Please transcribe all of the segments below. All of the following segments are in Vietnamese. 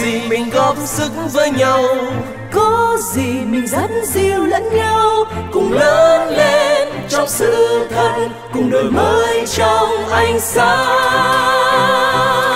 gì mình góp sức với nhau, có gì mình dắt dìu lẫn nhau, cùng lớn lên trong sự thật, cùng đổi mới trong ánh sáng.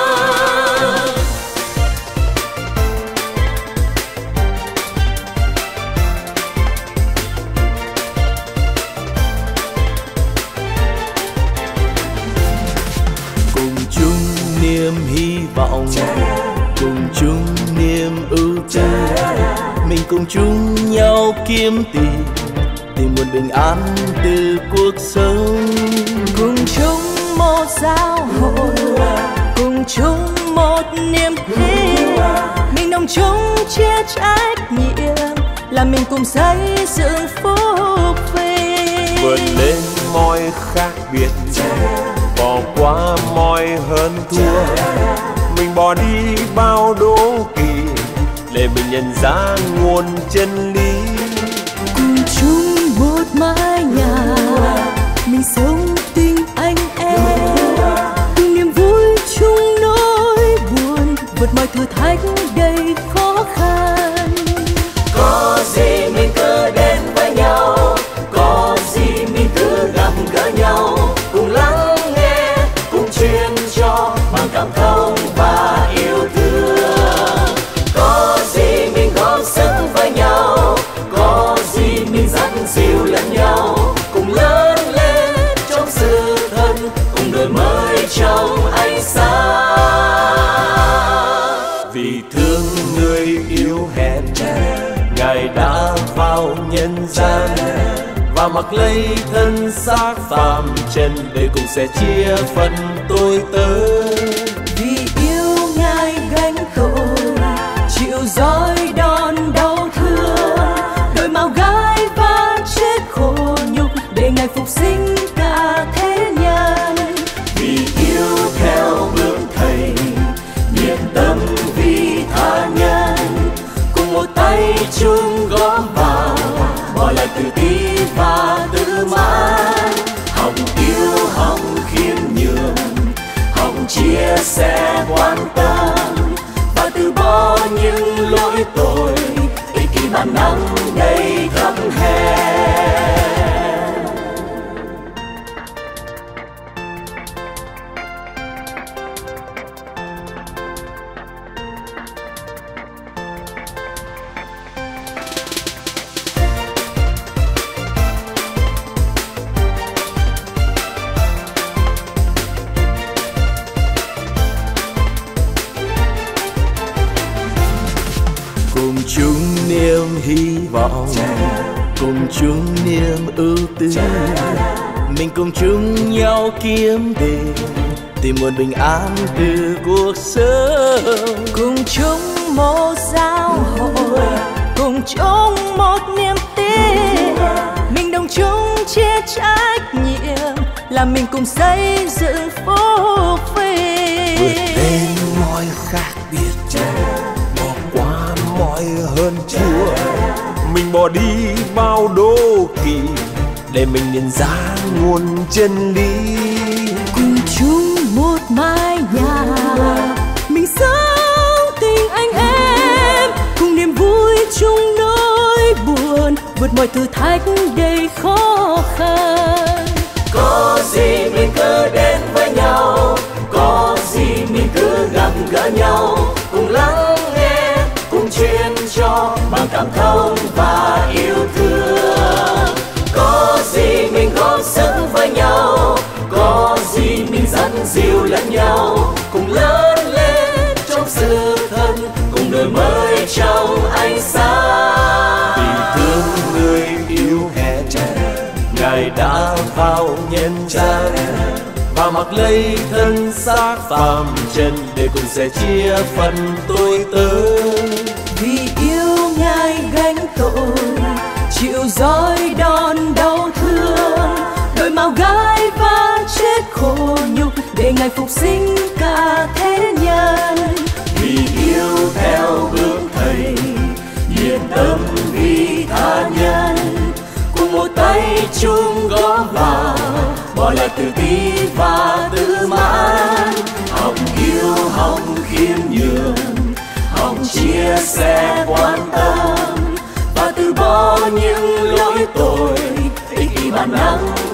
Cùng chung niềm hy vọng, cùng chung niềm ưu tư, mình cùng chung nhau kiếm tìm nguồn bình an từ cuộc sống. cùng chung một giáo hội, cùng chung một niềm tin, mình đồng chung chia trách nhiệm, là mình cùng xây dựng phúc vinh. Vượt lên mọi khác biệt, bỏ qua mọi hơn thua, mình bỏ đi bao đố kỵ để mình nhận ra nguồn chân lý. Cùng chung một mái nhà, mình sống tình anh em, cùng niềm vui chung nỗi buồn, vượt mọi thử thách đầy khó khăn. Có gì mình cứ đến với nhau, có gì mình cứ gặp gỡ nhau, cùng lắng nghe, cùng truyền cho bằng cảm thông và yêu thương. Có gì mình góp sức với nhau, có gì mình dắt dìu lẫn nhau, cùng lớn lên trong sự thật, cùng đổi mới trong ánh sáng. Vì thương người yêu hẹn, Ngài đã vào nhân gian và mặc lấy thân xác phàm trần để cùng sẻ chia phần tôi tớ. Vì yêu Ngài gánh tội, chịu roi đòn đau thương, đổi màu gai và chết khổ nhục để Ngài phục sinh cả thế nhân. Vì yêu theo bước Thầy, nhiệt tâm vì tha nhân, cùng một tay chung góp vào, bỏ lại tự ti và tự mãn. Học yêu, học khiêm nhường, học chia sẻ quan tâm, và từ bỏ những lỗi tội ích kỷ bản năng đầy thấp hèn. Cùng chung niềm hy vọng, cùng chung niềm ưu tư, mình cùng chung nhau kiếm tìm nguồn bình an từ cuộc sống. Cùng chung một giáo hội, cùng chung một niềm tin, mình đồng chung chia trách nhiệm, là mình cùng xây dựng phúc vinh. vượt lên mọi khác biệt, bỏ qua mọi hơn thua, mình bỏ đi bao đố kỵ để mình nhận ra nguồn chân lý. Cùng chung một mái nhà, mình sống tình anh em, cùng niềm vui chung nỗi buồn, vượt mọi thử thách đầy khó khăn. Có gì mình cứ đến với nhau, có gì mình cứ gặp gỡ nhau, cùng lắng nghe, cùng truyền cho bằng cảm thông và yêu thương. Có gì mình góp sức với nhau, có gì mình dắt dìu lẫn nhau, cùng lớn lên trong sự thật, cùng đổi mới trong ánh sáng. Vì thương người yêu hẹn, Ngài đã vào nhân gian và mặc lấy thân xác phàm trần để cùng sẻ chia phần tôi tớ. Vì yêu Ngài gánh tội, chịu roi đòn đau thương, đổi màu gai và chết khổ nhục để Ngài phục sinh cả thế nhân. Vì yêu theo bước Thầy, nhiệt tâm vì tha nhân, cùng một tay chung góp vào, bỏ lại tự ti và tự mãn. Học yêu, học khiêm nhường, học nắng